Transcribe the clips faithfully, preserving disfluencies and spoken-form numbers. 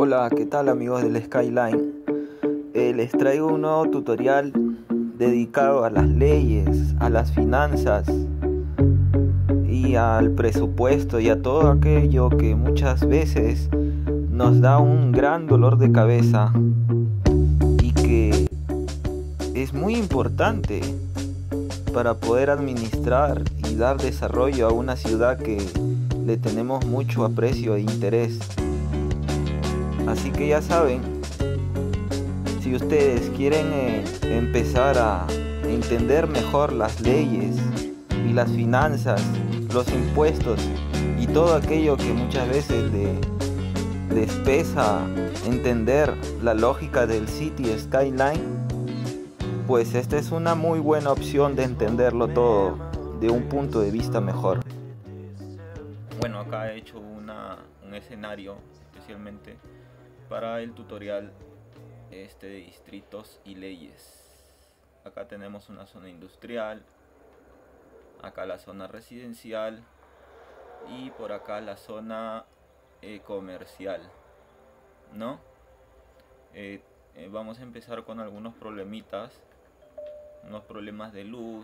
Hola, ¿qué tal amigos del Skyline? Eh, les traigo un nuevo tutorial dedicado a las leyes, a las finanzas y al presupuesto y a todo aquello que muchas veces nos da un gran dolor de cabeza y que es muy importante para poder administrar y dar desarrollo a una ciudad que le tenemos mucho aprecio e interés. Así que ya saben, si ustedes quieren eh, empezar a entender mejor las leyes y las finanzas, los impuestos y todo aquello que muchas veces le, les pesa entender la lógica del City Skyline, pues esta es una muy buena opción de entenderlo todo de un punto de vista mejor. Bueno, acá he hecho una, un escenario especialmente para el tutorial este de distritos y leyes. Acá tenemos una zona industrial, acá la zona residencial y por acá la zona eh, comercial, ¿no? Eh, eh, vamos a empezar con algunos problemitas, unos problemas de luz.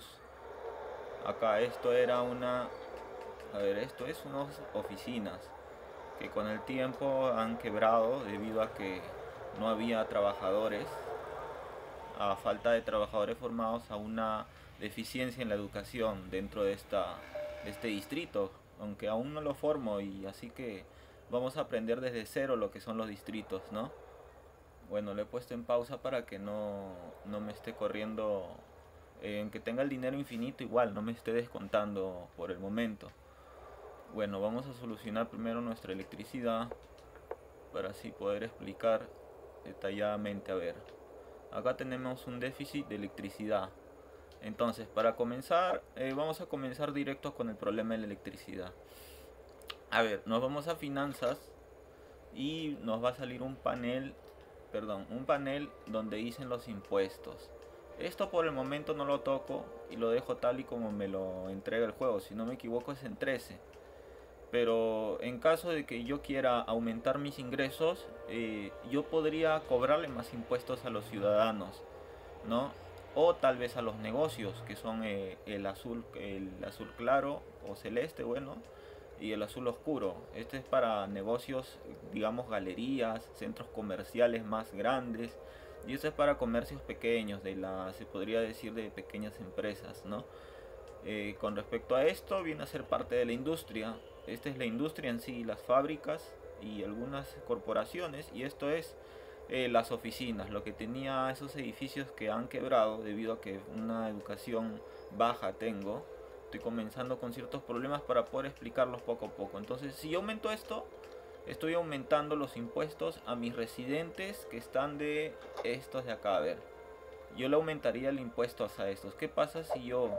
Acá esto era una, a ver, esto es unas oficinas que con el tiempo han quebrado debido a que no había trabajadores, a falta de trabajadores formados, a una deficiencia en la educación dentro de, esta, de este distrito, aunque aún no lo formo, y así que vamos a aprender desde cero lo que son los distritos, ¿no? Bueno, lo he puesto en pausa para que no, no me esté corriendo, eh, en que tenga el dinero infinito igual, no me esté descontando por el momento. Bueno, vamos a solucionar primero nuestra electricidad para así poder explicar detalladamente. A ver, acá tenemos un déficit de electricidad. Entonces, para comenzar, eh, vamos a comenzar directo con el problema de la electricidad. A ver, nos vamos a finanzas y nos va a salir un panel, perdón, un panel donde dicen los impuestos. Esto por el momento no lo toco y lo dejo tal y como me lo entrega el juego. Si no me equivoco es en trece. Pero en caso de que yo quiera aumentar mis ingresos, eh, yo podría cobrarle más impuestos a los ciudadanos, ¿no? O tal vez a los negocios, que son eh, el azul, el azul claro o celeste, bueno, y el azul oscuro. Este es para negocios, digamos, galerías, centros comerciales más grandes, y este es para comercios pequeños, de la, se podría decir, de pequeñas empresas, ¿no? Eh, con respecto a esto, viene a ser parte de la industria. Esta es la industria en sí, las fábricas y algunas corporaciones, y esto es eh, las oficinas, lo que tenía esos edificios que han quebrado debido a que una educación baja tengo. Estoy comenzando con ciertos problemas para poder explicarlos poco a poco. Entonces, si yo aumento esto, estoy aumentando los impuestos a mis residentes que están de estos de acá. A ver, yo le aumentaría el impuesto a estos. ¿Qué pasa si yo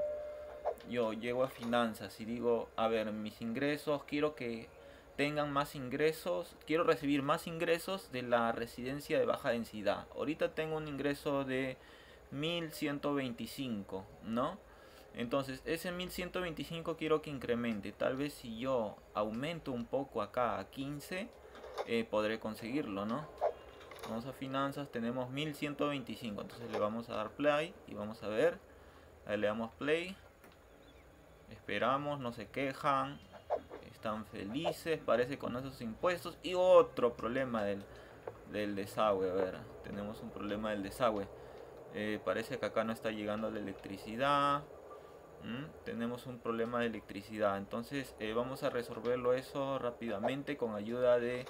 yo llego a finanzas y digo, a ver, mis ingresos, quiero que tengan más ingresos, quiero recibir más ingresos de la residencia de baja densidad? Ahorita tengo un ingreso de mil ciento veinticinco, ¿no? Entonces ese mil ciento veinticinco quiero que incremente. Tal vez si yo aumento un poco acá a quince, eh, podré conseguirlo, ¿no? Vamos a finanzas, tenemos mil ciento veinticinco, entonces le vamos a dar play y vamos a ver. Ahí le damos play. Esperamos, no se quejan, están felices, parece, con esos impuestos. Y otro problema del, del desagüe. A ver, tenemos un problema del desagüe. Eh, parece que acá no está llegando la electricidad. ¿Mm? Tenemos un problema de electricidad. Entonces eh, vamos a resolverlo eso rápidamente con ayuda de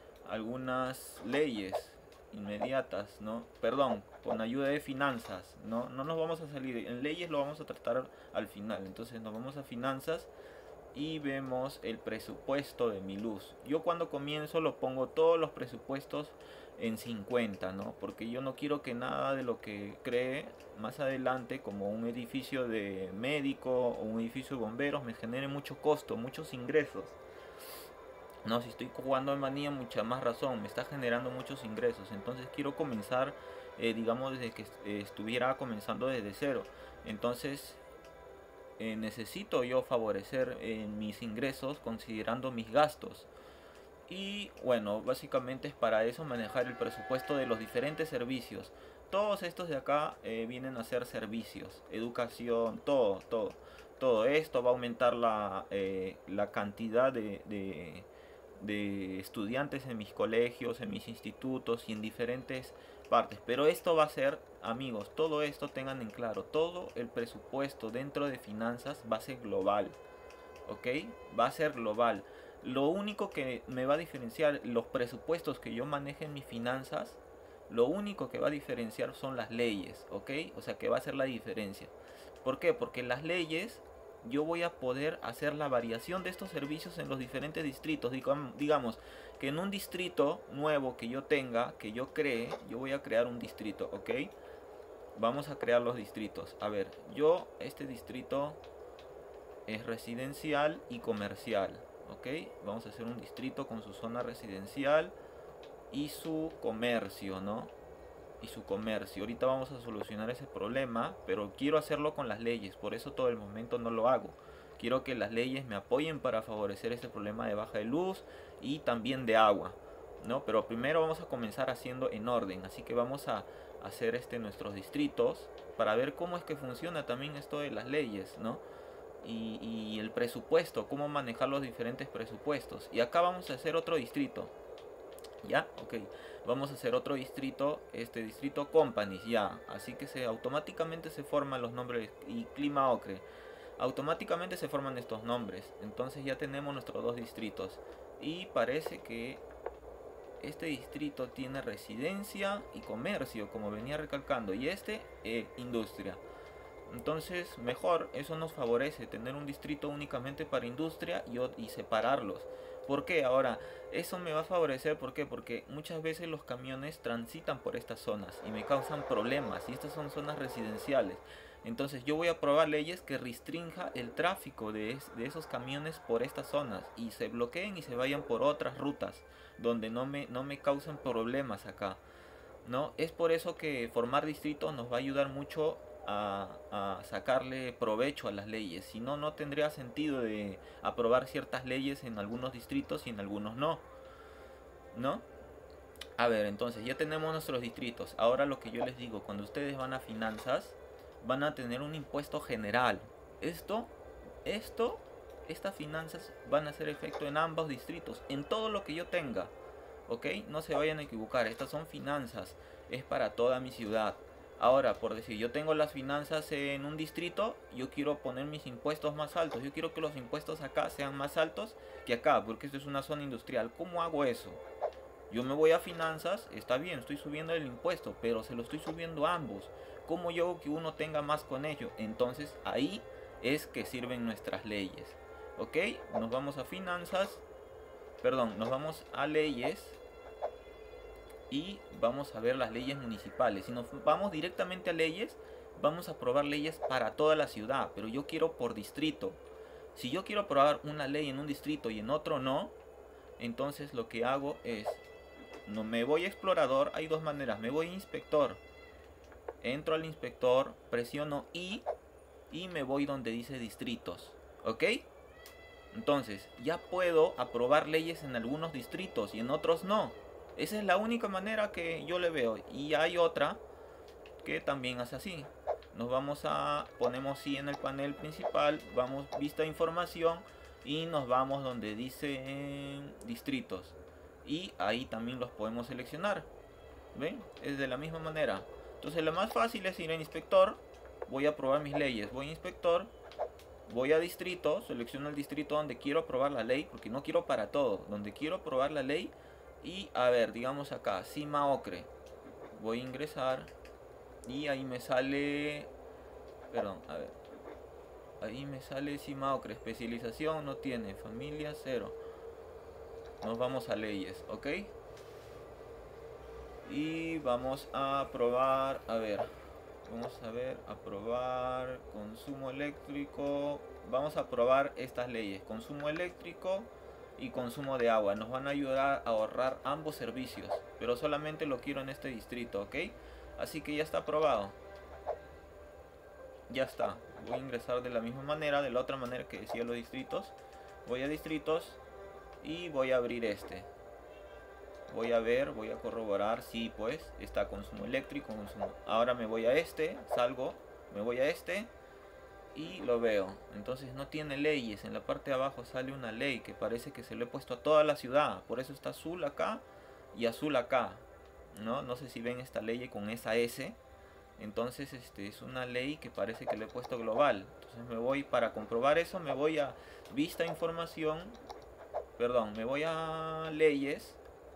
algunas leyes inmediatas, ¿no? Perdón, con ayuda de finanzas, ¿no? No nos vamos a salir en leyes, lo vamos a tratar al final. Entonces nos vamos a finanzas y vemos el presupuesto de mi luz. Yo cuando comienzo lo pongo todos los presupuestos en cincuenta, ¿no? Porque yo no quiero que nada de lo que cree más adelante, como un edificio de médico o un edificio de bomberos, me genere mucho costo, muchos ingresos. No, si estoy jugando en manía, mucha más razón, me está generando muchos ingresos. Entonces quiero comenzar, eh, digamos, desde que eh, estuviera comenzando desde cero. Entonces eh, necesito yo favorecer eh, mis ingresos considerando mis gastos. Y bueno, básicamente es para eso manejar el presupuesto de los diferentes servicios. Todos estos de acá eh, vienen a ser servicios, educación, todo, todo. Todo esto va a aumentar la, eh, la cantidad de, de, de estudiantes en mis colegios, en mis institutos y en diferentes partes. Pero esto va a ser, amigos, todo esto tengan en claro, todo el presupuesto dentro de finanzas va a ser global, ¿ok? Va a ser global. Lo único que me va a diferenciar los presupuestos que yo maneje en mis finanzas, lo único que va a diferenciar son las leyes, ¿ok? O sea que va a ser la diferencia. ¿Por qué? Porque las leyes yo voy a poder hacer la variación de estos servicios en los diferentes distritos. Digamos que en un distrito nuevo que yo tenga, que yo cree, yo voy a crear un distrito, ¿ok? Vamos a crear los distritos. A ver, yo, este distrito es residencial y comercial, ¿ok? Vamos a hacer un distrito con su zona residencial y su comercio, ¿no? Y su comercio. Ahorita vamos a solucionar ese problema, pero quiero hacerlo con las leyes, por eso todo el momento no lo hago. Quiero que las leyes me apoyen para favorecer ese problema de baja de luz y también de agua, ¿no? Pero primero vamos a comenzar haciendo en orden, así que vamos a hacer este nuestros distritos para ver cómo es que funciona también esto de las leyes, ¿no? Y, y el presupuesto, cómo manejar los diferentes presupuestos. Y acá vamos a hacer otro distrito. ¿Ya? Ok. Vamos a hacer otro distrito, este distrito Companies, ya. Así que se automáticamente se forman los nombres. Y Clima Ocre. Automáticamente se forman estos nombres. Entonces ya tenemos nuestros dos distritos. Y parece que este distrito tiene residencia y comercio, como venía recalcando. Y este, eh, industria. Entonces mejor, eso nos favorece tener un distrito únicamente para industria y, y separarlos. ¿Por qué? Ahora, eso me va a favorecer, ¿por qué? Porque muchas veces los camiones transitan por estas zonas y me causan problemas, y estas son zonas residenciales. Entonces yo voy a aprobar leyes que restrinja el tráfico de, es, de esos camiones por estas zonas y se bloqueen y se vayan por otras rutas donde no me, no me causen problemas acá, ¿no? Es por eso que formar distritos nos va a ayudar mucho A, a sacarle provecho a las leyes. Si no, no tendría sentido de aprobar ciertas leyes en algunos distritos y en algunos no, ¿no? A ver, entonces ya tenemos nuestros distritos. Ahora lo que yo les digo, cuando ustedes van a finanzas, van a tener un impuesto general. Esto, esto, estas finanzas van a hacer efecto en ambos distritos, en todo lo que yo tenga, ¿ok? No se vayan a equivocar, estas son finanzas, es para toda mi ciudad. Ahora, por decir, yo tengo las finanzas en un distrito, yo quiero poner mis impuestos más altos. Yo quiero que los impuestos acá sean más altos que acá, porque esto es una zona industrial. ¿Cómo hago eso? Yo me voy a finanzas, está bien, estoy subiendo el impuesto, pero se lo estoy subiendo a ambos. ¿Cómo yo hago que uno tenga más con ello? Entonces ahí es que sirven nuestras leyes. ¿Ok? Nos vamos a finanzas, perdón, nos vamos a leyes. Y vamos a ver las leyes municipales. Si nos vamos directamente a leyes, vamos a aprobar leyes para toda la ciudad, pero yo quiero por distrito. Si yo quiero aprobar una ley en un distrito y en otro no, entonces lo que hago es, no me voy a explorador, hay dos maneras, me voy a inspector, entro al inspector, presiono I y me voy donde dice distritos, ¿ok? Entonces ya puedo aprobar leyes en algunos distritos y en otros no. Esa es la única manera que yo le veo. Y hay otra que también hace así. Nos vamos a, ponemos sí en el panel principal, vamos vista información y nos vamos donde dice eh, distritos. Y ahí también los podemos seleccionar. ¿Ven? Es de la misma manera. Entonces lo más fácil es ir a inspector. Voy a aprobar mis leyes. Voy a inspector. Voy a distrito. Selecciono el distrito donde quiero aprobar la ley. Porque no quiero para todo. Donde quiero aprobar la ley. Y a ver, digamos acá, Cima Ocre. Voy a ingresar. Y ahí me sale... Perdón, a ver. Ahí me sale Cima Ocre. Especialización no tiene. Familia cero. Nos vamos a leyes, ¿ok? Y vamos a aprobar, a ver. Vamos a ver, aprobar consumo eléctrico. Vamos a aprobar estas leyes. Consumo eléctrico y consumo de agua. Nos van a ayudar a ahorrar ambos servicios, pero solamente lo quiero en este distrito, ¿ok? Así que ya está aprobado. Ya está. Voy a ingresar de la misma manera, de la otra manera que decía los distritos. Voy a distritos y voy a abrir este. voy a ver, voy a corroborar, sí, pues está consumo eléctrico, consumo. Ahora me voy a este, salgo, me voy a este y lo veo. Entonces no tiene leyes. En la parte de abajo sale una ley que parece que se lo he puesto a toda la ciudad. Por eso está azul acá y azul acá. No, no sé si ven esta ley con esa S. Entonces este es una ley que parece que le he puesto global. Entonces me voy, para comprobar eso, me voy a vista información. Perdón, me voy a leyes.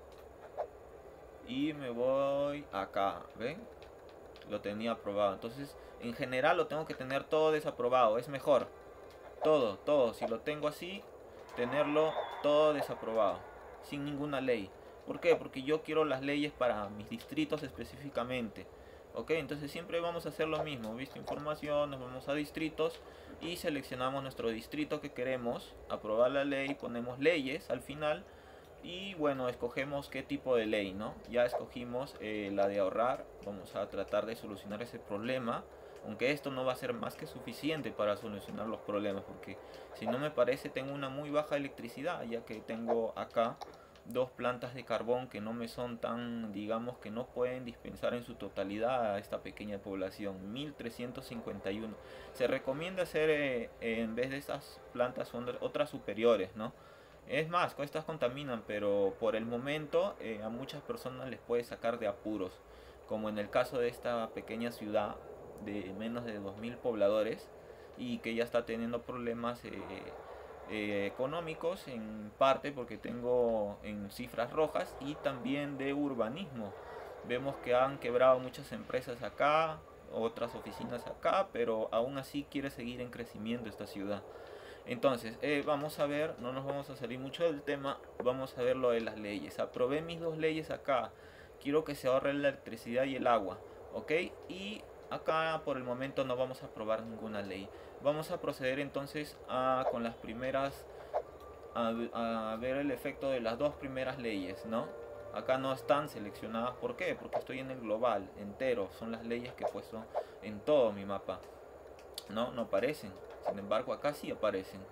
Y me voy acá, ¿ven? Lo tenía aprobado. Entonces, en general lo tengo que tener todo desaprobado. Es mejor. Todo, todo. Si lo tengo así, tenerlo todo desaprobado. Sin ninguna ley. ¿Por qué? Porque yo quiero las leyes para mis distritos específicamente. Ok, entonces siempre vamos a hacer lo mismo. Vista información, nos vamos a distritos y seleccionamos nuestro distrito que queremos. Aprobar la ley, ponemos leyes al final. Y bueno, escogemos qué tipo de ley, ¿no? Ya escogimos eh, la de ahorrar. Vamos a tratar de solucionar ese problema. Aunque esto no va a ser más que suficiente para solucionar los problemas. Porque si no me parece tengo una muy baja electricidad. Ya que tengo acá dos plantas de carbón que no me son tan, digamos que no pueden dispensar en su totalidad a esta pequeña población. mil trescientos cincuenta y uno. Se recomienda hacer eh, en vez de estas plantas son otras superiores, ¿no? Es más, estas contaminan, pero por el momento eh, a muchas personas les puede sacar de apuros, como en el caso de esta pequeña ciudad de menos de dos mil pobladores y que ya está teniendo problemas eh, eh, económicos en parte porque tengo en cifras rojas y también de urbanismo. Vemos que han quebrado muchas empresas acá, otras oficinas acá, pero aún así quiere seguir en crecimiento esta ciudad. Entonces, eh, vamos a ver, no nos vamos a salir mucho del tema, vamos a ver lo de las leyes. Aprobé mis dos leyes acá, quiero que se ahorre la electricidad y el agua, ¿ok? Y acá por el momento no vamos a aprobar ninguna ley. Vamos a proceder entonces a, con las primeras, a, a ver el efecto de las dos primeras leyes, ¿no? Acá no están seleccionadas, ¿por qué? Porque estoy en el global, entero, son las leyes que he puesto en todo mi mapa. No, no aparecen. Sin embargo, acá sí aparecen.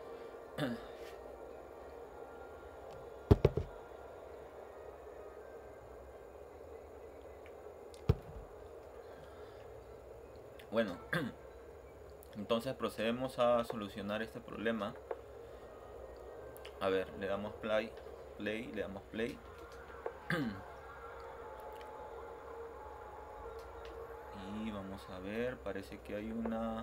Bueno, entonces procedemos a solucionar este problema. A ver, le damos play, play, le damos play. Y vamos a ver, parece que hay una...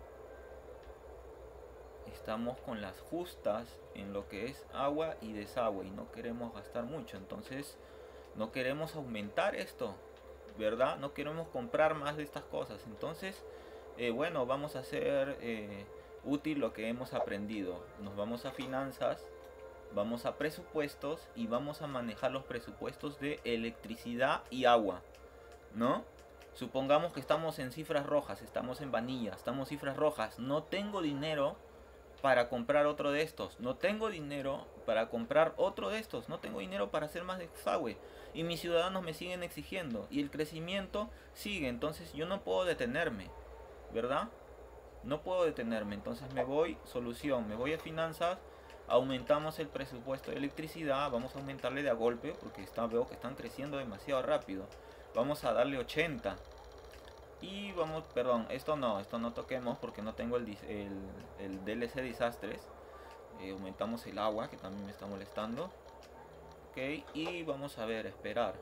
Estamos con las justas en lo que es agua y desagüe y no queremos gastar mucho, entonces no queremos aumentar esto, ¿verdad? No queremos comprar más de estas cosas, entonces eh, bueno, vamos a hacer eh, útil lo que hemos aprendido. Nos vamos a finanzas, vamos a presupuestos y vamos a manejar los presupuestos de electricidad y agua, ¿no? Supongamos que estamos en cifras rojas, estamos en vanilla, estamos en cifras rojas, no tengo dinero para comprar otro de estos, no tengo dinero para comprar otro de estos, no tengo dinero para hacer más desagüe y mis ciudadanos me siguen exigiendo y el crecimiento sigue, entonces yo no puedo detenerme, ¿verdad? No puedo detenerme, entonces me voy, solución, me voy a finanzas, aumentamos el presupuesto de electricidad, vamos a aumentarle de a golpe porque está, veo que están creciendo demasiado rápido, vamos a darle ochenta. Y vamos, perdón, esto no, esto no toquemos porque no tengo el, el, el D L C desastres. Eh, aumentamos el agua que también me está molestando. Ok, y vamos a ver, esperar.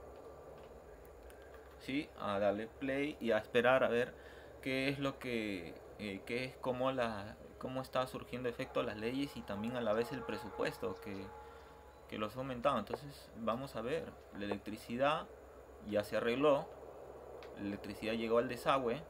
Sí, a darle play y a esperar a ver qué es lo que, eh, qué es cómo, la, cómo está surgiendo efecto las leyes y también a la vez el presupuesto que, que los ha aumentado. Entonces vamos a ver, la electricidad ya se arregló. La electricidad llegó al desagüe.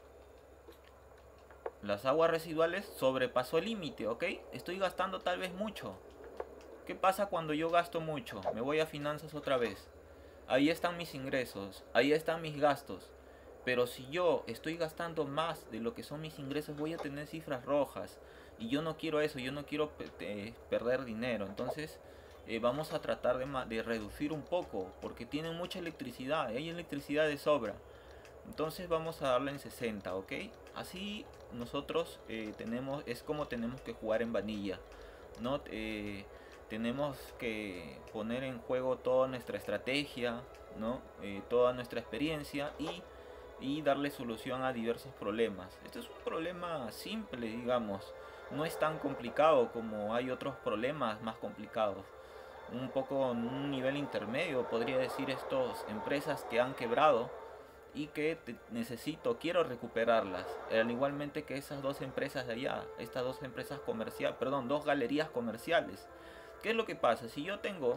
Las aguas residuales sobrepasó el límite, ¿ok? Estoy gastando tal vez mucho. ¿Qué pasa cuando yo gasto mucho? Me voy a finanzas otra vez. Ahí están mis ingresos, ahí están mis gastos. Pero si yo estoy gastando más de lo que son mis ingresos, voy a tener cifras rojas. Y yo no quiero eso, yo no quiero eh, perder dinero. Entonces eh, vamos a tratar de, de reducir un poco, porque tienen mucha electricidad, hay electricidad de sobra. Entonces vamos a darle en sesenta, ¿ok? Así nosotros eh, tenemos, es como tenemos que jugar en vanilla, ¿no? Eh, tenemos que poner en juego toda nuestra estrategia, ¿no? Eh, toda nuestra experiencia y, y darle solución a diversos problemas. Este es un problema simple, digamos, no es tan complicado como hay otros problemas más complicados. Un poco en un nivel intermedio, podría decir, estas empresas que han quebrado y que te necesito, quiero recuperarlas, al igualmente que esas dos empresas de allá, estas dos empresas comerciales, perdón, dos galerías comerciales. ¿Qué es lo que pasa? Si yo tengo,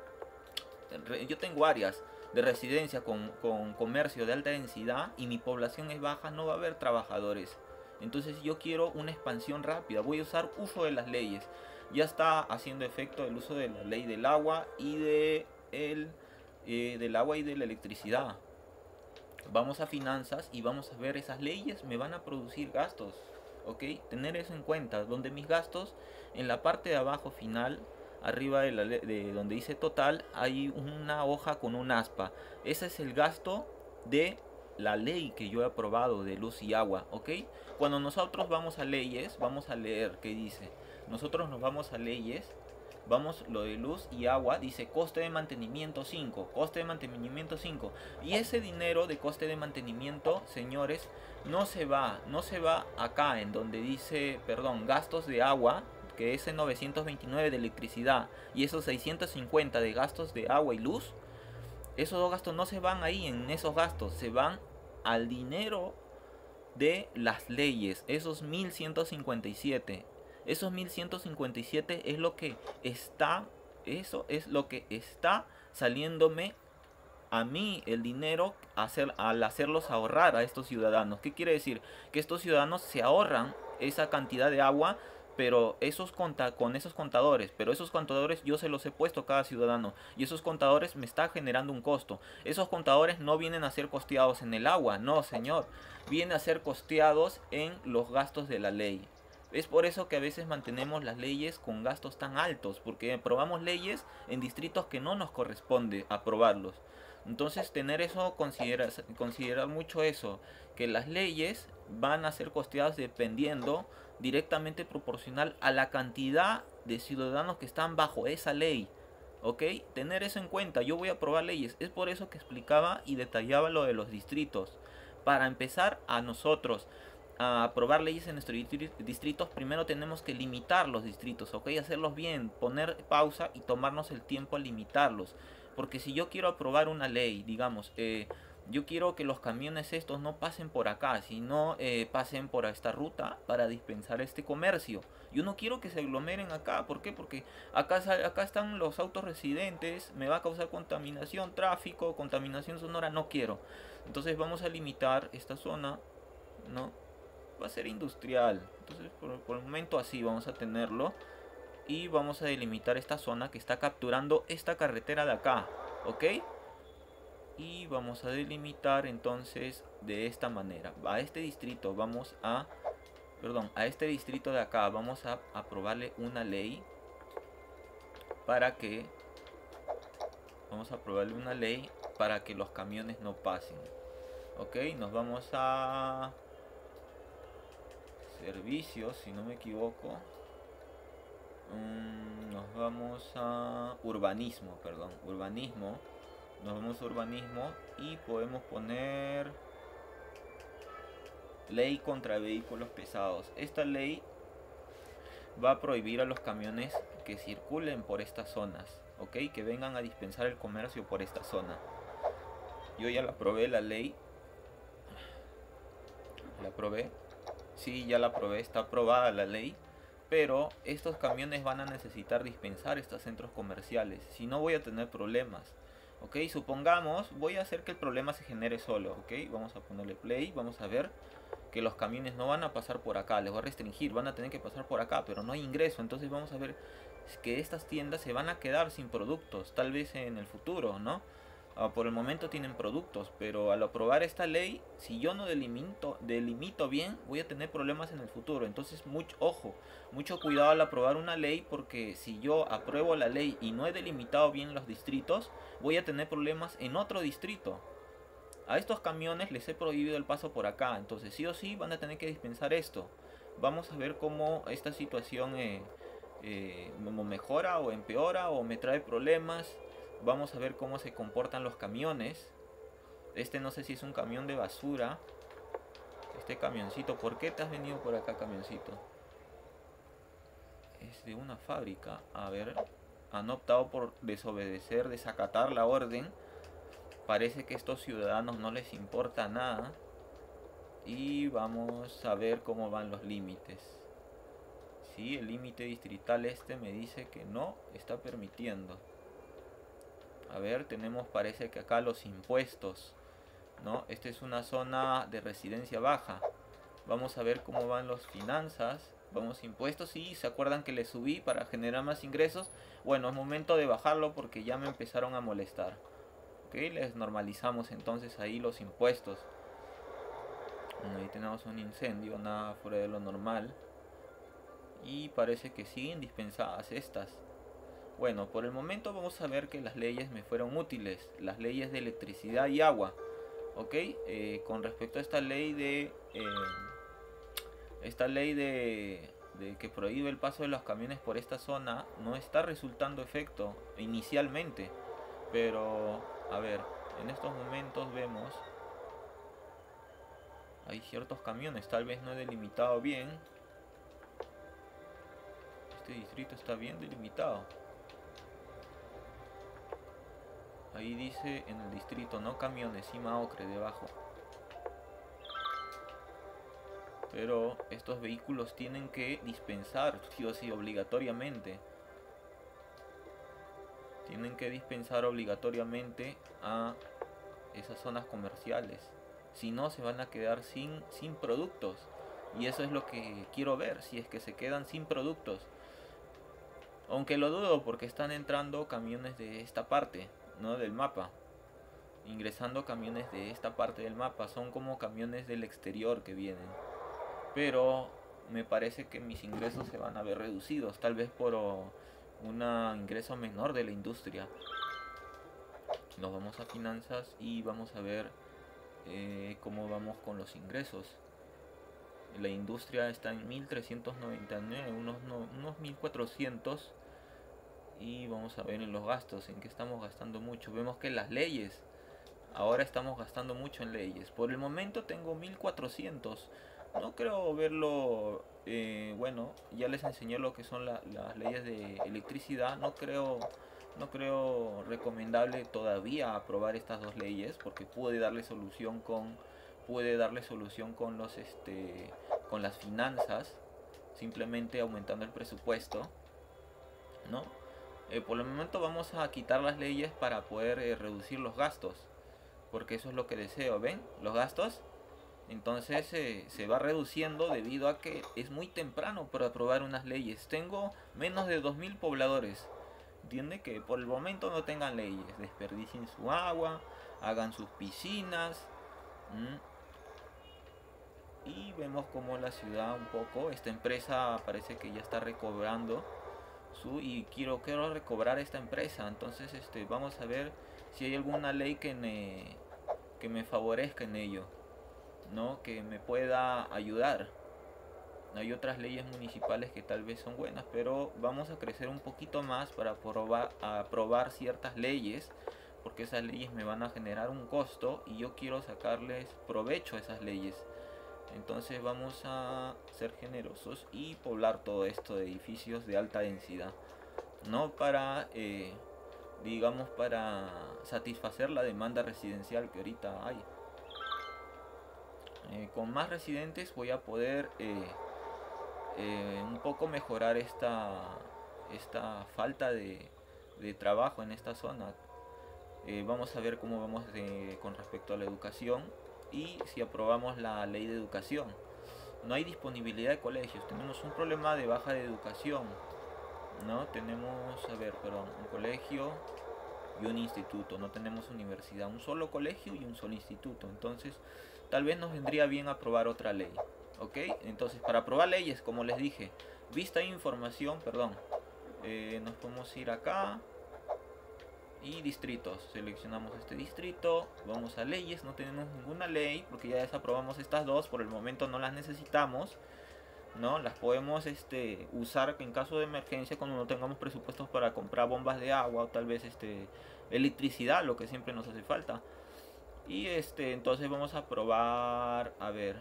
yo tengo áreas de residencia con, con comercio de alta densidad y mi población es baja, no va a haber trabajadores. Entonces yo quiero una expansión rápida, voy a usar uso de las leyes. Ya está haciendo efecto el uso de la ley del agua y de el, eh, del agua y de la electricidad. Vamos a finanzas y vamos a ver esas leyes me van a producir gastos, ¿ok? Tener eso en cuenta, donde mis gastos, en la parte de abajo final, arriba de, la, de donde dice total, hay una hoja con un aspa. Ese es el gasto de la ley que yo he aprobado de luz y agua, ¿ok? Cuando nosotros vamos a leyes, vamos a leer qué dice. Nosotros nos vamos a leyes, vamos lo de luz y agua, dice coste de mantenimiento cinco, coste de mantenimiento cinco. Y ese dinero de coste de mantenimiento, señores, no se va, no se va acá en donde dice, perdón, gastos de agua, que es el novecientos veintinueve de electricidad, y esos seiscientos cincuenta de gastos de agua y luz. Esos dos gastos no se van ahí en esos gastos, se van al dinero de las leyes, esos mil ciento cincuenta y siete. Esos mil ciento cincuenta y siete es lo que está, eso es lo que está saliéndome a mí el dinero hacer, al hacerlos ahorrar a estos ciudadanos. ¿Qué quiere decir? Que estos ciudadanos se ahorran esa cantidad de agua, pero esos conta, con esos contadores, pero esos contadores yo se los he puesto a cada ciudadano y esos contadores me están generando un costo. Esos contadores no vienen a ser costeados en el agua, no señor, vienen a ser costeados en los gastos de la ley. Es por eso que a veces mantenemos las leyes con gastos tan altos, porque aprobamos leyes en distritos que no nos corresponde aprobarlos. Entonces tener eso, considera, considerar mucho eso, que las leyes van a ser costeadas dependiendo directamente proporcional a la cantidad de ciudadanos que están bajo esa ley. ¿Ok? Tener eso en cuenta, yo voy a aprobar leyes, es por eso que explicaba y detallaba lo de los distritos. Para empezar a nosotros a aprobar leyes en nuestros distritos, primero tenemos que limitar los distritos, ¿ok? Hacerlos bien, poner pausa y tomarnos el tiempo a limitarlos. Porque si yo quiero aprobar una ley, digamos, eh, yo quiero que los camiones estos no pasen por acá, sino eh, pasen por esta ruta para dispensar este comercio. Yo no quiero que se aglomeren acá, ¿por qué? Porque acá, acá están los autos residentes, me va a causar contaminación, tráfico, contaminación sonora, no quiero. Entonces vamos a limitar esta zona, ¿no? Va a ser industrial, entonces por, por el momento así vamos a tenerlo. Y vamos a delimitar esta zona que está capturando esta carretera de acá, ¿ok? Y vamos a delimitar entonces de esta manera. A este distrito vamos a, perdón, a este distrito de acá vamos a aprobarle una ley para que, vamos a aprobarle una ley para que los camiones no pasen, ¿ok? Nos vamos a servicios, si no me equivoco. Mm, nos vamos a urbanismo, perdón, urbanismo. Nos vamos a urbanismo y podemos poner ley contra vehículos pesados. Esta ley va a prohibir a los camiones que circulen por estas zonas, ¿ok? Que vengan a dispensar el comercio por esta zona. Yo ya la aprobé la ley. ¿La aprobé? Sí, ya la aprobé, está aprobada la ley. Pero estos camiones van a necesitar dispensar estos centros comerciales. Si no voy a tener problemas. Ok, supongamos, voy a hacer que el problema se genere solo. Ok, vamos a ponerle play. Vamos a ver que los camiones no van a pasar por acá. Les voy a restringir, van a tener que pasar por acá. Pero no hay ingreso, entonces vamos a ver que estas tiendas se van a quedar sin productos. Tal vez en el futuro, ¿no? Uh, por el momento tienen productos, pero al aprobar esta ley, si yo no delimito, delimito bien, voy a tener problemas en el futuro. Entonces, mucho ojo, mucho cuidado al aprobar una ley, porque si yo apruebo la ley y no he delimitado bien los distritos, voy a tener problemas en otro distrito. A estos camiones les he prohibido el paso por acá, entonces sí o sí van a tener que dispensar esto. Vamos a ver cómo esta situación eh, eh, mejora o empeora o me trae problemas. Vamos a ver cómo se comportan los camiones. Este no sé si es un camión de basura. Este camioncito, ¿por qué te has venido por acá, camioncito? Es de una fábrica. A ver, han optado por desobedecer, desacatar la orden. Parece que a estos ciudadanos no les importa nada. Y vamos a ver cómo van los límites. Sí, el límite distrital este me dice que no está permitiendo. A ver, tenemos, parece que acá los impuestos, ¿no? Esta es una zona de residencia baja. Vamos a ver cómo van las finanzas. Vamos a impuestos. Y se acuerdan que le subí para generar más ingresos. Bueno, es momento de bajarlo porque ya me empezaron a molestar. Ok, les normalizamos entonces ahí los impuestos. Ahí tenemos un incendio, nada fuera de lo normal. Y parece que siguen dispensadas estas. Bueno, por el momento vamos a ver que las leyes me fueron útiles. Las leyes de electricidad y agua. Ok, eh, con respecto a esta ley de... Eh, esta ley de, de que prohíbe el paso de los camiones por esta zona no está resultando efecto inicialmente. Pero, a ver, en estos momentos vemos... Hay ciertos camiones, tal vez no he delimitado bien. Este distrito está bien delimitado. Ahí dice en el distrito, no camiones, cima ocre debajo. Pero estos vehículos tienen que dispensar, sí o sí, obligatoriamente. Tienen que dispensar obligatoriamente a esas zonas comerciales. Si no, se van a quedar sin, sin productos. Y eso es lo que quiero ver, si es que se quedan sin productos. Aunque lo dudo porque están entrando camiones de esta parte, ¿no? Del mapa. Ingresando camiones de esta parte del mapa. Son como camiones del exterior que vienen. Pero me parece que mis ingresos se van a ver reducidos. Tal vez por un ingreso menor de la industria. Nos vamos a finanzas y vamos a ver eh, cómo vamos con los ingresos. La industria está en mil trescientos noventa y nueve, unos, no, unos mil cuatrocientos. Y vamos a ver en los gastos, en que estamos gastando mucho. Vemos que las leyes, ahora estamos gastando mucho en leyes. Por el momento tengo mil cuatrocientos. No creo verlo, eh, bueno, ya les enseñé lo que son la, las leyes de electricidad. No creo, no creo recomendable todavía aprobar estas dos leyes, porque puede darle solución con, puede darle solución con los, este, con las finanzas, simplemente aumentando el presupuesto, ¿no? Eh, por el momento vamos a quitar las leyes para poder eh, reducir los gastos, porque eso es lo que deseo. ¿Ven? Los gastos entonces eh, se va reduciendo debido a que es muy temprano para aprobar unas leyes. Tengo menos de dos mil pobladores. Entiende que por el momento no tengan leyes, desperdicien su agua, hagan sus piscinas. ¿Mm? Y vemos como la ciudad un poco, esta empresa parece que ya está recobrando su, y quiero, quiero recobrar esta empresa. Entonces este, vamos a ver si hay alguna ley que me, que me favorezca en ello, ¿no? Que me pueda ayudar. Hay otras leyes municipales que tal vez son buenas, pero vamos a crecer un poquito más para probar, aprobar ciertas leyes, porque esas leyes me van a generar un costo y yo quiero sacarles provecho a esas leyes. Entonces vamos a ser generosos y poblar todo esto de edificios de alta densidad, no para eh, digamos para satisfacer la demanda residencial que ahorita hay. Eh, con más residentes voy a poder eh, eh, un poco mejorar esta, esta falta de, de trabajo en esta zona. Eh, vamos a ver cómo vamos de, con respecto a la educación y si aprobamos la ley de educación. No hay disponibilidad de colegios, tenemos un problema de baja de educación, ¿no? Tenemos, a ver, perdón, un colegio y un instituto, no tenemos universidad, un solo colegio y un solo instituto. Entonces tal vez nos vendría bien aprobar otra ley, ¿ok? Entonces para aprobar leyes, como les dije, vista e información, perdón, eh, nos podemos ir acá y distritos, seleccionamos este distrito, vamos a leyes, no tenemos ninguna ley porque ya desaprobamos estas dos, por el momento no las necesitamos. ¿no? Las podemos este, usar en caso de emergencia cuando no tengamos presupuestos para comprar bombas de agua o tal vez este, electricidad, lo que siempre nos hace falta. Y este, entonces vamos a probar, a ver,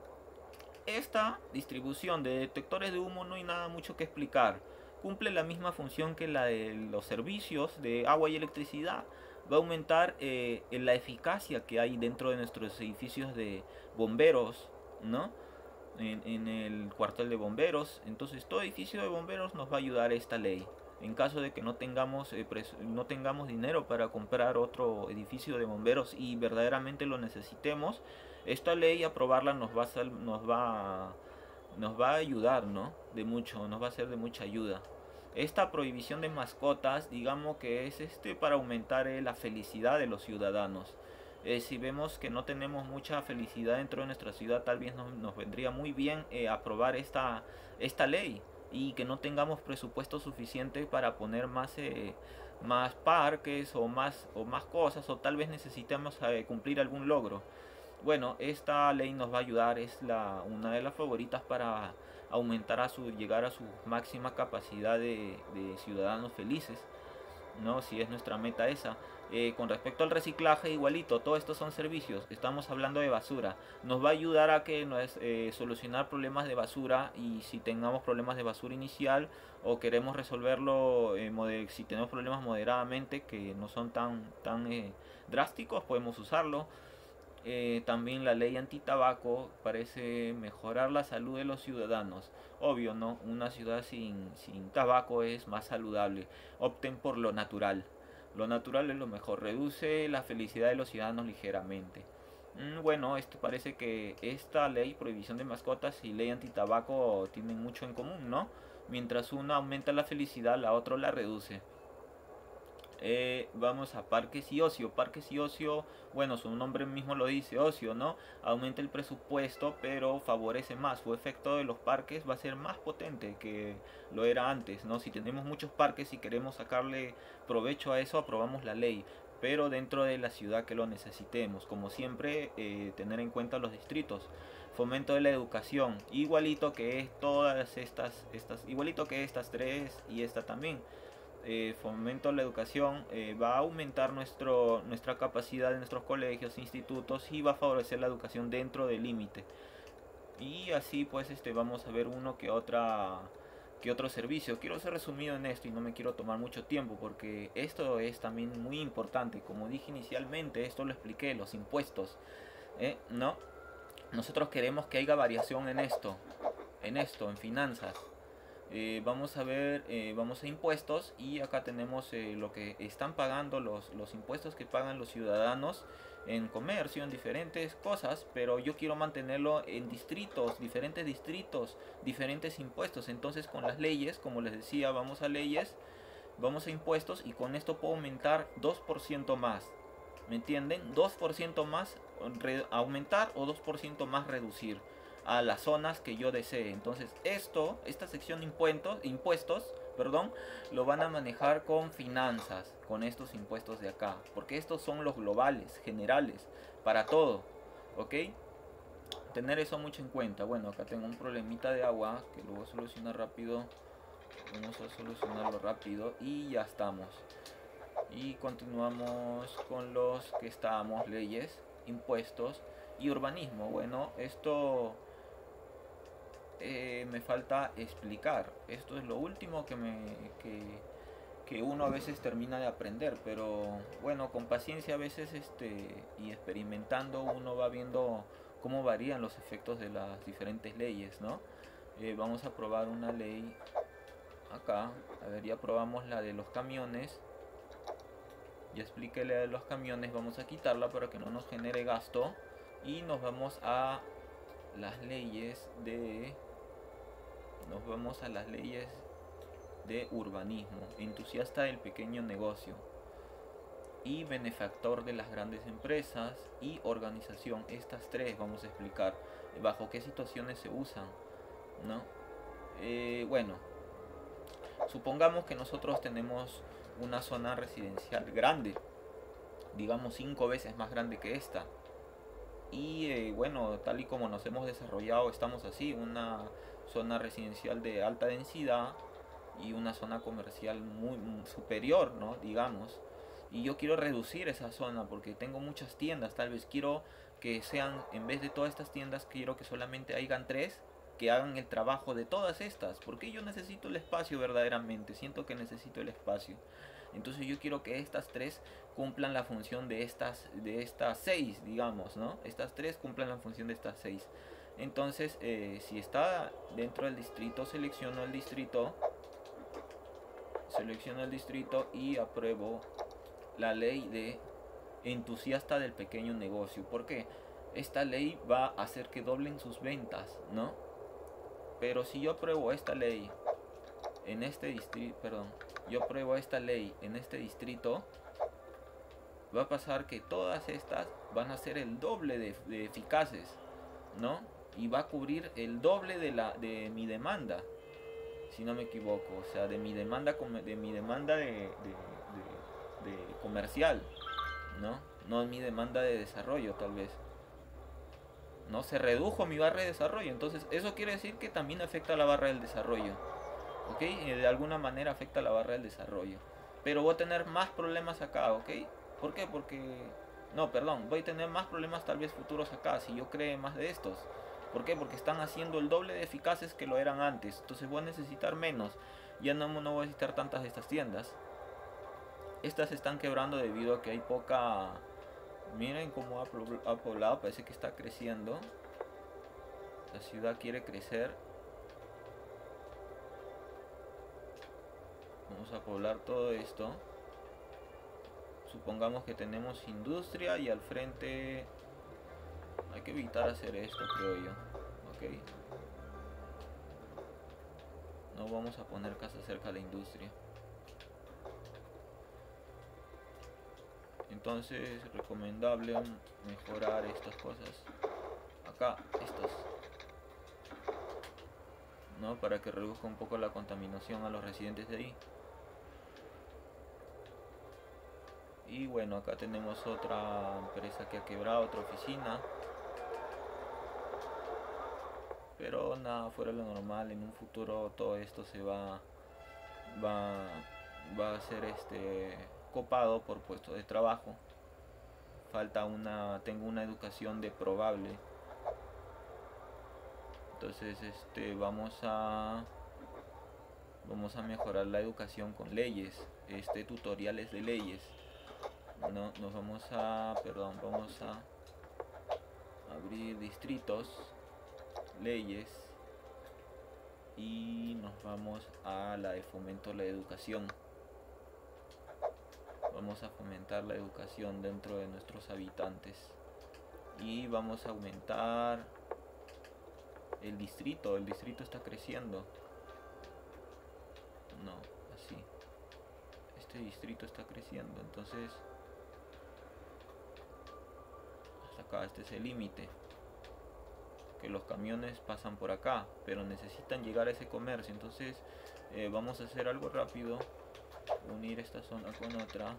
esta distribución de detectores de humo no hay nada mucho que explicar. Cumple la misma función que la de los servicios de agua y electricidad. Va a aumentar eh, la eficacia que hay dentro de nuestros edificios de bomberos, ¿no? En, en el cuartel de bomberos. Entonces todo edificio de bomberos nos va a ayudar esta ley. En caso de que no tengamos, eh, no tengamos dinero para comprar otro edificio de bomberos y verdaderamente lo necesitemos, esta ley aprobarla nos va a, nos va a, nos va a ayudar, ¿no? De mucho, nos va a ser de mucha ayuda. Esta prohibición de mascotas, digamos que es este para aumentar eh, la felicidad de los ciudadanos. Eh, si vemos que no tenemos mucha felicidad dentro de nuestra ciudad, tal vez nos, nos vendría muy bien eh, aprobar esta, esta ley y que no tengamos presupuesto suficiente para poner más, eh, más parques o más, o más cosas, o tal vez necesitemos eh, cumplir algún logro. Bueno, esta ley nos va a ayudar, es la, una de las favoritas para aumentar a su, llegar a su máxima capacidad de, de ciudadanos felices, ¿no? Si es nuestra meta esa. Eh, con respecto al reciclaje, igualito, todos estos son servicios, estamos hablando de basura, nos va a ayudar a que nos, eh, solucionar problemas de basura, y si tengamos problemas de basura inicial o queremos resolverlo, eh, si tenemos problemas moderadamente que no son tan, tan eh, drásticos, podemos usarlo. Eh, también la ley antitabaco parece mejorar la salud de los ciudadanos. Obvio, ¿no? Una ciudad sin, sin tabaco es más saludable. Opten por lo natural. Lo natural es lo mejor. Reduce la felicidad de los ciudadanos ligeramente. Mm, bueno, esto parece que esta ley, prohibición de mascotas, y ley antitabaco tienen mucho en común, ¿no? Mientras una aumenta la felicidad, la otra la reduce. Eh, vamos a parques y ocio. Parques y ocio, bueno, su nombre mismo lo dice, ocio, ¿no? Aumenta el presupuesto, pero favorece más. Su efecto de los parques va a ser más potente que lo era antes, ¿no? Si tenemos muchos parques y queremos sacarle provecho a eso, aprobamos la ley, pero dentro de la ciudad que lo necesitemos. Como siempre, eh, tener en cuenta los distritos. Fomento de la educación, igualito que todas estas, estas, igualito que estas tres y esta también. Eh, fomento la educación, eh, va a aumentar nuestro, nuestra capacidad en nuestros colegios, institutos, y va a favorecer la educación dentro del límite. Y así pues este vamos a ver uno que otra que otro servicio. Quiero ser resumido en esto y no me quiero tomar mucho tiempo porque esto es también muy importante. Como dije inicialmente, esto lo expliqué, los impuestos, ¿eh? No, nosotros queremos que haya variación en esto, en esto, en finanzas. Eh, vamos a ver, eh, vamos a impuestos, y acá tenemos eh, lo que están pagando los, los impuestos que pagan los ciudadanos en comercio, en diferentes cosas, pero yo quiero mantenerlo en distritos, diferentes distritos, diferentes impuestos. Entonces con las leyes, como les decía, vamos a leyes, vamos a impuestos, y con esto puedo aumentar dos por ciento más, ¿me entienden? dos por ciento más aumentar o dos por ciento más reducir a las zonas que yo desee. Entonces esto, esta sección de impuestos, impuestos, perdón, lo van a manejar con finanzas, con estos impuestos de acá, porque estos son los globales, generales, para todo, ¿ok? Tener eso mucho en cuenta. Bueno, acá tengo un problemita de agua que lo voy a solucionar rápido. Vamos a solucionarlo rápido y ya estamos. Y continuamos con los que estábamos, leyes, impuestos y urbanismo. Bueno, esto eh, me falta explicar. Esto es lo último que me que, que uno a veces termina de aprender, pero bueno, con paciencia a veces este y experimentando uno va viendo cómo varían los efectos de las diferentes leyes, ¿no? Eh, vamos a probar una ley acá. A ver, ya probamos la de los camiones. Ya expliqué la de los camiones. Vamos a quitarla para que no nos genere gasto. Y nos vamos a las leyes de... Nos vamos a las leyes de urbanismo. Entusiasta del pequeño negocio. Y benefactor de las grandes empresas. Y organización. Estas tres vamos a explicar. Bajo qué situaciones se usan, ¿no? Eh, bueno. Supongamos que nosotros tenemos una zona residencial grande, digamos cinco veces más grande que esta, y eh, bueno, tal y como nos hemos desarrollado estamos así, una zona residencial de alta densidad y una zona comercial muy, muy superior, ¿no? Digamos. Y yo quiero reducir esa zona porque tengo muchas tiendas. Tal vez quiero que sean, en vez de todas estas tiendas, quiero que solamente hayan tres que hagan el trabajo de todas estas. Porque yo necesito el espacio verdaderamente. Siento que necesito el espacio. Entonces yo quiero que estas tres cumplan la función de estas, de estas seis, digamos, ¿no? Estas tres cumplan la función de estas seis. Entonces, eh, si está dentro del distrito, selecciono el distrito. Selecciono el distrito y apruebo la ley de entusiasta del pequeño negocio. Porque esta ley va a hacer que doblen sus ventas, ¿no? Pero si yo apruebo esta ley en este distrito, perdón, yo apruebo esta ley en este distrito, va a pasar que todas estas van a ser el doble de, de eficaces, ¿no? Y va a cubrir el doble de la de mi demanda, si no me equivoco, o sea, de mi demanda de mi demanda de, de, de, de comercial, ¿no? No mi demanda de desarrollo, tal vez. No se redujo mi barra de desarrollo, entonces eso quiere decir que también afecta a la barra del desarrollo. ¿Ok? De alguna manera afecta la barra del desarrollo. Pero voy a tener más problemas acá, ¿ok? ¿Por qué? Porque... No, perdón, voy a tener más problemas tal vez futuros acá, si yo cree más de estos. ¿Por qué? Porque están haciendo el doble de eficaces que lo eran antes. Entonces voy a necesitar menos. Ya no, no voy a necesitar tantas de estas tiendas. Estas se están quebrando debido a que hay poca... Miren cómo ha poblado, parece que está creciendo. La ciudad quiere crecer. Vamos a poblar todo esto. Supongamos que tenemos industria y al frente hay que evitar hacer esto, creo yo. Ok. No vamos a poner casas cerca de la industria. Entonces, recomendable mejorar estas cosas. Acá, estos. ¿No? Para que reduzca un poco la contaminación a los residentes de ahí. Y bueno, acá tenemos otra empresa que ha quebrado, otra oficina. Pero nada, fuera de lo normal. En un futuro todo esto se va va, va a ser este copado por puestos de trabajo. Falta una, tengo una educación de probable. Entonces este vamos a vamos a mejorar la educación con leyes, este tutoriales de leyes. No, nos vamos a, perdón, vamos a abrir distritos, leyes, y nos vamos a la de fomento a la educación. Vamos a fomentar la educación dentro de nuestros habitantes y vamos a aumentar el distrito. El distrito está creciendo. No, así. Este distrito está creciendo, entonces hasta acá, este es el límite. Que los camiones pasan por acá, pero necesitan llegar a ese comercio. Entonces eh, vamos a hacer algo rápido. Unir esta zona con otra.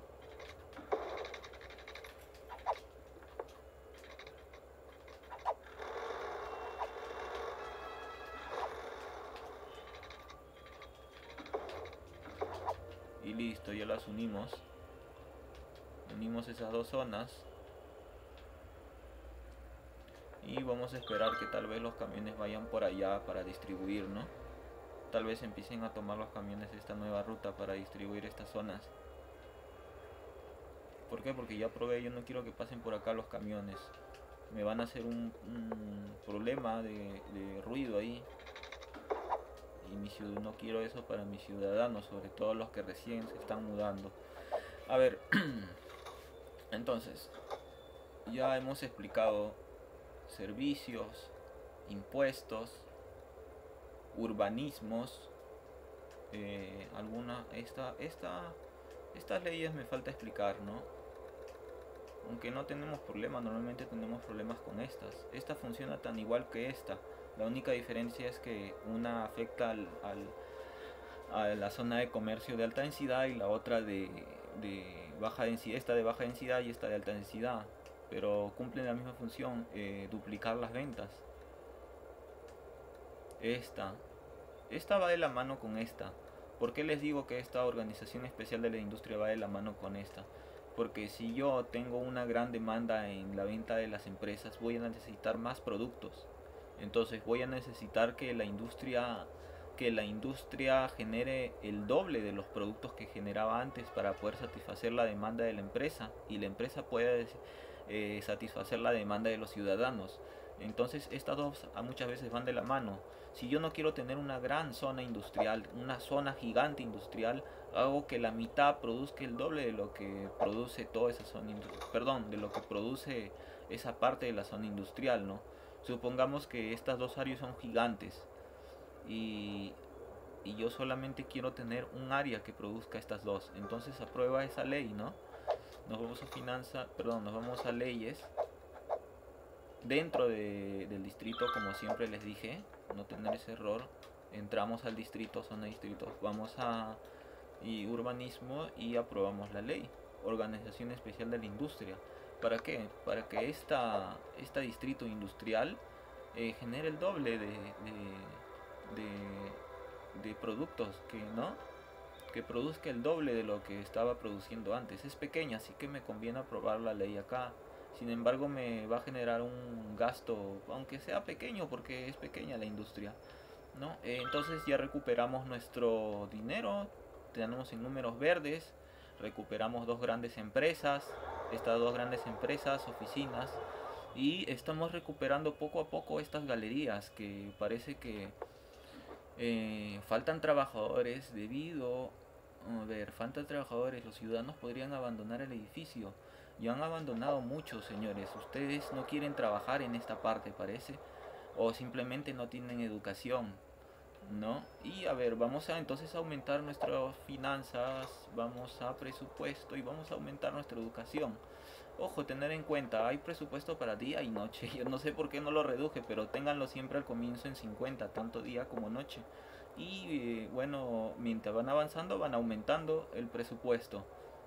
Y listo, ya las unimos. Unimos esas dos zonas. Y vamos a esperar que tal vez los camiones vayan por allá para distribuir, ¿no? Tal vez empiecen a tomar los camiones de esta nueva ruta para distribuir estas zonas. ¿Por qué? Porque ya probé, yo no quiero que pasen por acá los camiones. Me van a hacer un, un problema de, de ruido ahí. Y mi ciudad, no quiero eso para mis ciudadanos, sobre todo los que recién se están mudando. A ver, entonces, ya hemos explicado servicios, impuestos, urbanismos, eh, alguna, esta, esta, estas leyes me falta explicar, ¿no? Aunque no tenemos problemas, normalmente tenemos problemas con estas. Esta funciona tan igual que esta. La única diferencia es que una afecta al, al, a la zona de comercio de alta densidad y la otra de, de baja densidad, esta de baja densidad y esta de alta densidad. Pero cumplen la misma función, eh, duplicar las ventas. Esta esta va de la mano con esta. ¿Por qué les digo que esta organización especial de la industria va de la mano con esta? Porque si yo tengo una gran demanda en la venta de las empresas, voy a necesitar más productos. Entonces voy a necesitar que la industria que la industria genere el doble de los productos que generaba antes para poder satisfacer la demanda de la empresa, y la empresa pueda eh, satisfacer la demanda de los ciudadanos. Entonces estas dos muchas veces van de la mano. Si yo no quiero tener una gran zona industrial, una zona gigante industrial, hago que la mitad produzca el doble de lo que produce toda esa zona, perdón, de lo que produce esa parte de la zona industrial, ¿no? Supongamos que estas dos áreas son gigantes y, y yo solamente quiero tener un área que produzca estas dos. Entonces aprueba esa ley, ¿no? Nos vamos a finanzas, perdón, nos vamos a leyes. Dentro de, del distrito, como siempre les dije, no tener ese error, entramos al distrito, zona de distrito, vamos a y urbanismo y aprobamos la ley, organización especial de la industria. ¿Para qué? Para que esta, esta distrito industrial eh, genere el doble de, de, de, de productos, que no que produzca el doble de lo que estaba produciendo antes. Es pequeña, así que me conviene aprobar la ley acá. Sin embargo, me va a generar un gasto, aunque sea pequeño, porque es pequeña la industria, ¿no? Eh, entonces ya recuperamos nuestro dinero, tenemos en números verdes, recuperamos dos grandes empresas, estas dos grandes empresas, oficinas, y estamos recuperando poco a poco estas galerías que parece que eh, faltan trabajadores debido a ver, faltan trabajadores, los ciudadanos podrían abandonar el edificio. Ya han abandonado muchos, señores. Ustedes no quieren trabajar en esta parte, parece, o simplemente no tienen educación, ¿no? Y a ver, vamos a entonces aumentar nuestras finanzas, vamos a presupuesto y vamos a aumentar nuestra educación. Ojo, tener en cuenta, hay presupuesto para día y noche. Yo no sé por qué no lo reduje, pero ténganlo siempre al comienzo en cincuenta, tanto día como noche. Y eh, bueno, mientras van avanzando van aumentando el presupuesto.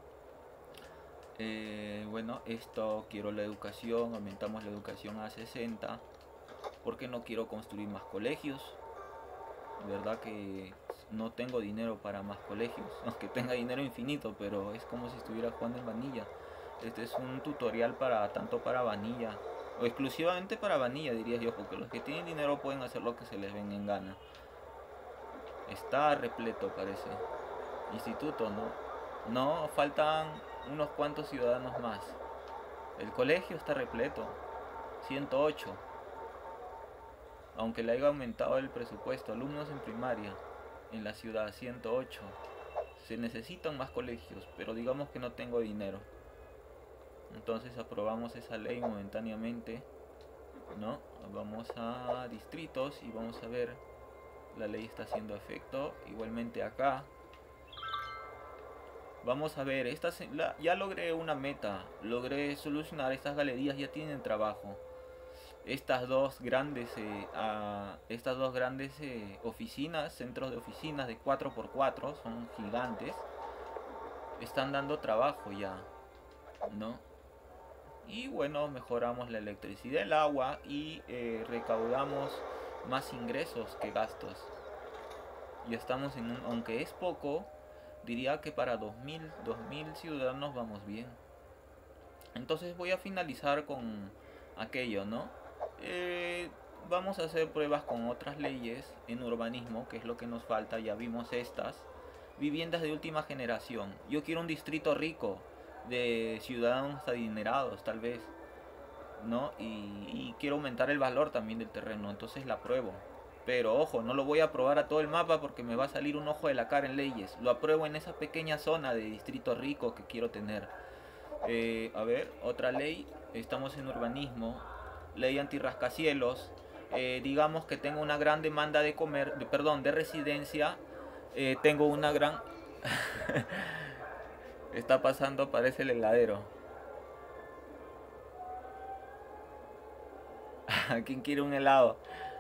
Eh, bueno, esto quiero la educación, aumentamos la educación a sesenta, porque no quiero construir más colegios. Verdad que no tengo dinero para más colegios, aunque tenga dinero infinito, pero es como si estuviera jugando en Vanilla. Este es un tutorial para tanto para Vanilla, o exclusivamente para Vanilla diría yo, porque los que tienen dinero pueden hacer lo que se les venga en gana. Está repleto, parece. Instituto, ¿no? No, faltan unos cuantos ciudadanos más. El colegio está repleto, ciento ocho. Aunque le haya aumentado el presupuesto, alumnos en primaria en la ciudad, ciento ocho. Se necesitan más colegios, pero digamos que no tengo dinero. Entonces aprobamos esa ley momentáneamente, ¿no? Vamos a distritos y vamos a ver, la ley está haciendo efecto. Igualmente acá vamos a ver, esta se, la, ya logré una meta, logré solucionar estas galerías, ya tienen trabajo. Estas dos grandes eh, a, estas dos grandes eh, oficinas, centros de oficinas de cuatro por cuatro, son gigantes, están dando trabajo ya, ¿no? Y bueno, mejoramos la electricidad, el agua y eh, recaudamos más ingresos que gastos. Y estamos en un, aunque es poco, diría que para dos mil ciudadanos vamos bien. Entonces voy a finalizar con aquello, ¿no? Eh, vamos a hacer pruebas con otras leyes en urbanismo, que es lo que nos falta. Ya vimos estas. Viviendas de última generación. Yo quiero un distrito rico, de ciudadanos adinerados tal vez, ¿no? Y, y quiero aumentar el valor también del terreno, entonces la apruebo. Pero ojo, no lo voy a aprobar a todo el mapa porque me va a salir un ojo de la cara en leyes. Lo apruebo en esa pequeña zona de distrito rico que quiero tener. Eh, a ver, otra ley. Estamos en urbanismo. Ley antirrascacielos. Eh, digamos que tengo una gran demanda de comer, de, perdón, de residencia. Eh, tengo una gran... Está pasando, parece el heladero. ¿Quién quiere un helado?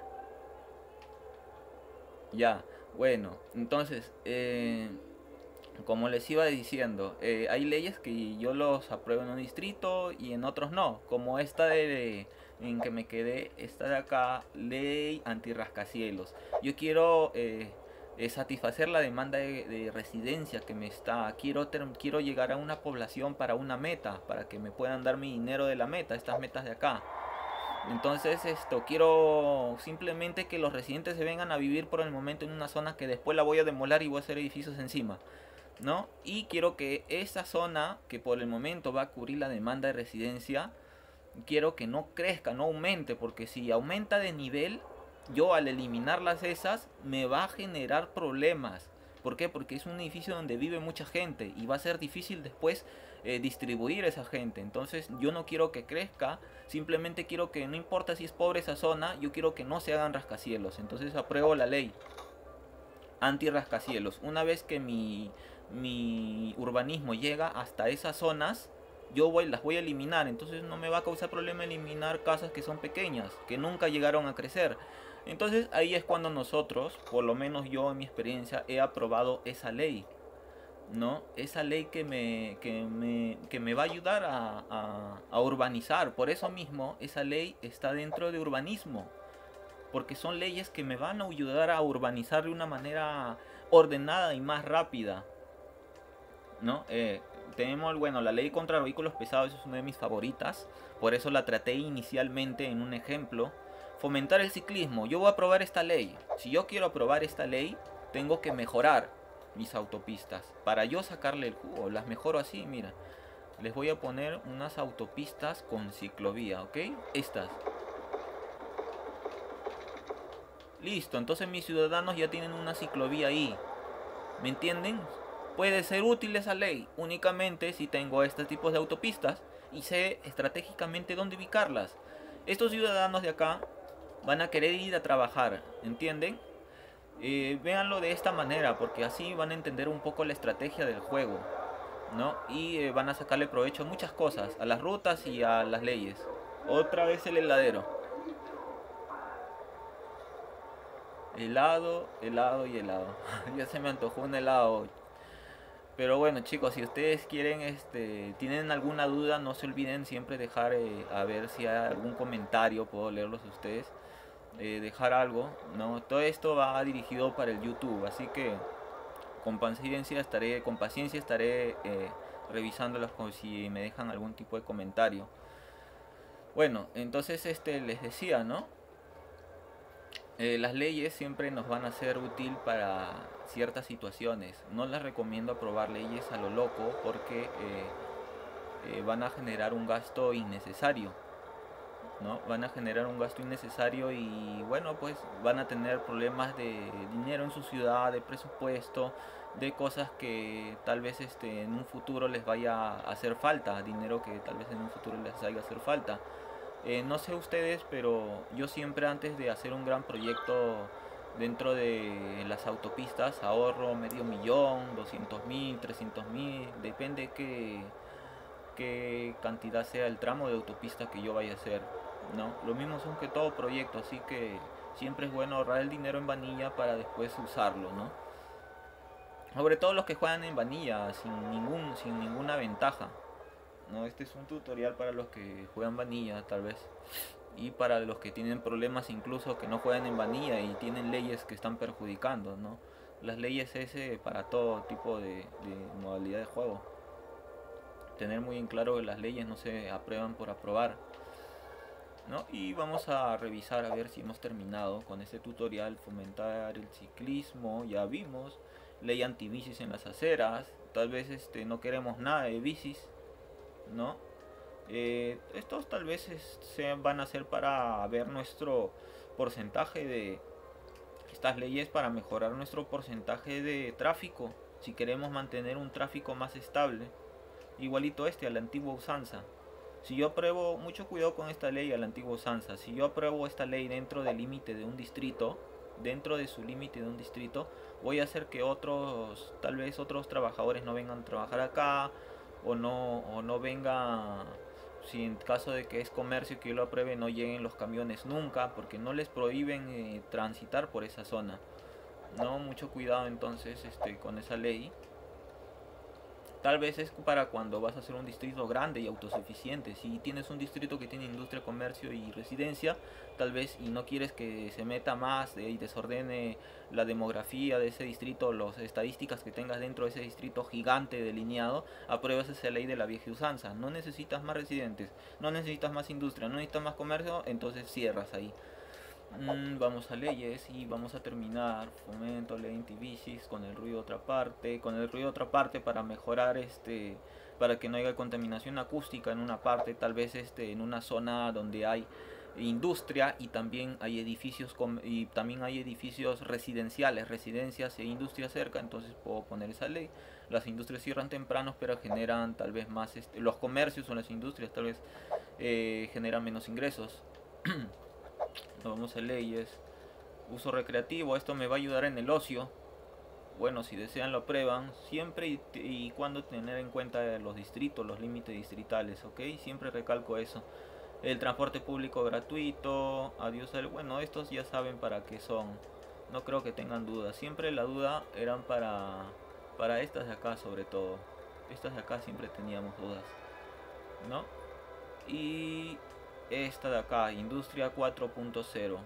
Ya, bueno, entonces, eh, como les iba diciendo, eh, hay leyes que yo los apruebo en un distrito y en otros no, como esta de, en que me quedé, esta de acá, ley antirrascacielos. Yo quiero eh, eh, satisfacer la demanda de, de residencia que me está. Quiero, ter, quiero llegar a una población para una meta, para que me puedan dar mi dinero de la meta, estas metas de acá. Entonces esto, quiero simplemente que los residentes se vengan a vivir por el momento en una zona que después la voy a demoler y voy a hacer edificios encima, ¿no? Y quiero que esa zona, que por el momento va a cubrir la demanda de residencia, quiero que no crezca, no aumente, porque si aumenta de nivel, yo al eliminarlas esas, me va a generar problemas. ¿Por qué? Porque es un edificio donde vive mucha gente y va a ser difícil después eh, distribuir esa gente. Entonces yo no quiero que crezca, simplemente quiero que, no importa si es pobre esa zona, yo quiero que no se hagan rascacielos. Entonces apruebo la ley anti-rascacielos. Una vez que mi, mi urbanismo llega hasta esas zonas, yo voy, las voy a eliminar. Entonces no me va a causar problema eliminar casas que son pequeñas, que nunca llegaron a crecer. Entonces ahí es cuando nosotros, por lo menos yo en mi experiencia, he aprobado esa ley, ¿no? Esa ley que me, que me, que me va a ayudar a, a, a urbanizar. Por eso mismo esa ley está dentro de urbanismo, porque son leyes que me van a ayudar a urbanizar de una manera ordenada y más rápida, ¿no? Eh, tenemos, bueno, la ley contra los vehículos pesados es una de mis favoritas, por eso la traté inicialmente en un ejemplo. Fomentar el ciclismo, yo voy a aprobar esta ley. Si yo quiero aprobar esta ley, tengo que mejorar mis autopistas. Para yo sacarle el jugo, las mejoro así, mira. Les voy a poner unas autopistas con ciclovía, ¿ok? Estas. Listo, entonces mis ciudadanos ya tienen una ciclovía ahí. ¿Me entienden? Puede ser útil esa ley únicamente si tengo estos tipos de autopistas y sé estratégicamente dónde ubicarlas. Estos ciudadanos de acá van a querer ir a trabajar, ¿entienden? Eh, véanlo de esta manera, porque así van a entender un poco la estrategia del juego, ¿no? Y eh, van a sacarle provecho a muchas cosas, a las rutas y a las leyes. Otra vez el heladero. Helado, helado y helado. Ya se me antojó un helado. Pero bueno, chicos, si ustedes quieren, este, tienen alguna duda, no se olviden siempre dejar, eh, a ver si hay algún comentario, puedo leerlos a ustedes, eh, dejar algo, ¿no? Todo esto va dirigido para el YouTube, así que con paciencia estaré, con paciencia estaré eh, revisándolos con si me dejan algún tipo de comentario. Bueno, entonces este les decía, ¿no? Eh, las leyes siempre nos van a ser útil para ciertas situaciones. No les recomiendo aprobar leyes a lo loco porque eh, eh, van a generar un gasto innecesario, ¿no? Van a generar un gasto innecesario y bueno, pues van a tener problemas de dinero en su ciudad, de presupuesto, de cosas que tal vez este, en un futuro les vaya a hacer falta, dinero que tal vez en un futuro les vaya a hacer falta. Eh, no sé ustedes, pero yo siempre antes de hacer un gran proyecto dentro de las autopistas ahorro medio millón, doscientos mil, trescientos mil, depende qué, qué cantidad sea el tramo de autopista que yo vaya a hacer, ¿no? Lo mismo son que todo proyecto, así que siempre es bueno ahorrar el dinero en vanilla para después usarlo, ¿no? Sobre todo los que juegan en vanilla sin, ningún, sin ninguna ventaja. No, este es un tutorial para los que juegan vanilla tal vez, y para los que tienen problemas incluso que no juegan en vanilla y tienen leyes que están perjudicando, ¿no? Las leyes ese para todo tipo de, de modalidad de juego. Tener muy en claro que las leyes no se aprueban por aprobar, ¿no? Y vamos a revisar a ver si hemos terminado con este tutorial. Fomentar el ciclismo, ya vimos. Ley antibicis en las aceras. Tal vez este no queremos nada de bicis, ¿no? Eh, estos tal vez es, se van a hacer para ver nuestro porcentaje de estas leyes, para mejorar nuestro porcentaje de tráfico, si queremos mantener un tráfico más estable, igualito este a la antigua usanza. Si yo apruebo, mucho cuidado con esta ley a la antigua usanza, si yo apruebo esta ley dentro del límite de un distrito, dentro de su límite de un distrito, voy a hacer que otros, tal vez otros trabajadores no vengan a trabajar acá, o no, o no venga, si en caso de que es comercio que yo lo apruebe, no lleguen los camiones nunca, porque no les prohíben eh, transitar por esa zona, no, mucho cuidado entonces este con esa ley. Tal vez es para cuando vas a hacer un distrito grande y autosuficiente. Si tienes un distrito que tiene industria, comercio y residencia, tal vez, y no quieres que se meta más eh, y desordene la demografía de ese distrito, las estadísticas que tengas dentro de ese distrito gigante delineado, apruebas esa ley de la vieja usanza. No necesitas más residentes, no necesitas más industria, no necesitas más comercio, entonces cierras ahí. Mm, vamos a leyes y vamos a terminar. Fomento, ley anti-bicis, con el ruido otra parte, con el ruido otra parte para mejorar este, para que no haya contaminación acústica en una parte, tal vez este, en una zona donde hay industria y también hay edificios y también hay edificios residenciales, residencias e industria cerca, entonces puedo poner esa ley. Las industrias cierran temprano, pero generan tal vez más, este, los comercios o las industrias tal vez eh, generan menos ingresos. Vamos a leyes. Uso recreativo, esto me va a ayudar en el ocio. Bueno, si desean lo aprueban. Siempre y, y cuando tener en cuenta los distritos, los límites distritales, ¿ok? Siempre recalco eso. El transporte público gratuito. Adiós al... Bueno, estos ya saben para qué son. No creo que tengan dudas. Siempre la duda eran para, para estas de acá sobre todo. Estas de acá siempre teníamos dudas, ¿no? Y esta de acá, Industria cuatro punto cero.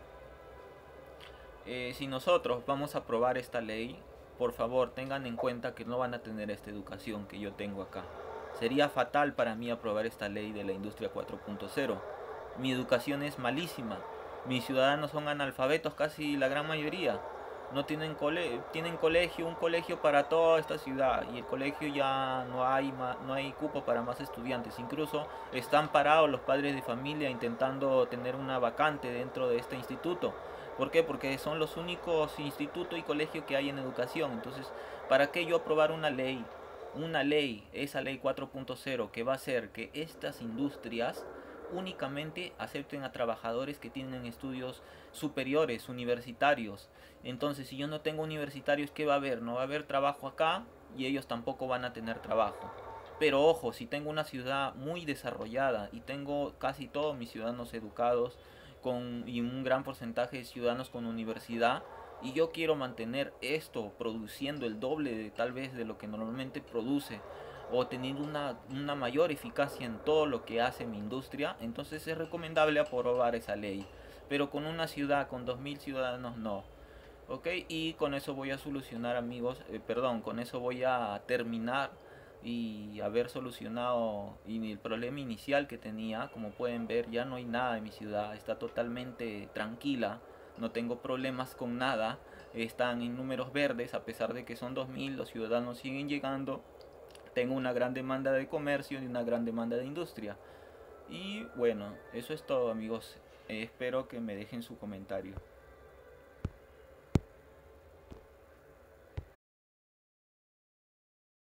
Eh, si nosotros vamos a aprobar esta ley, por favor tengan en cuenta que no van a tener esta educación que yo tengo acá. Sería fatal para mí aprobar esta ley de la Industria cuatro punto cero. Mi educación es malísima. Mis ciudadanos son analfabetos, casi la gran mayoría. No tienen, cole tienen colegio, un colegio para toda esta ciudad, y el colegio ya no hay, no hay cupo para más estudiantes. Incluso están parados los padres de familia intentando tener una vacante dentro de este instituto. ¿Por qué? Porque son los únicos institutos y colegios que hay en educación. Entonces, ¿para qué yo aprobar una ley? Una ley, esa ley cuatro punto cero, que va a hacer que estas industrias únicamente acepten a trabajadores que tienen estudios superiores, universitarios. Entonces, si yo no tengo universitarios, ¿qué va a haber? No va a haber trabajo acá y ellos tampoco van a tener trabajo. Pero ojo, si tengo una ciudad muy desarrollada y tengo casi todos mis ciudadanos educados con, y un gran porcentaje de ciudadanos con universidad, y yo quiero mantener esto produciendo el doble de tal vez de lo que normalmente produce, o teniendo una, una mayor eficacia en todo lo que hace mi industria, entonces es recomendable aprobar esa ley. Pero con una ciudad con dos mil ciudadanos no. Ok, y con eso voy a solucionar, amigos, eh, perdón, con eso voy a terminar y haber solucionado el problema inicial que tenía. Como pueden ver, ya no hay nada en mi ciudad, está totalmente tranquila, no tengo problemas con nada, están en números verdes, a pesar de que son dos mil, los ciudadanos siguen llegando. Tengo una gran demanda de comercio y una gran demanda de industria. Y bueno, eso es todo, amigos. Eh, espero que me dejen su comentario.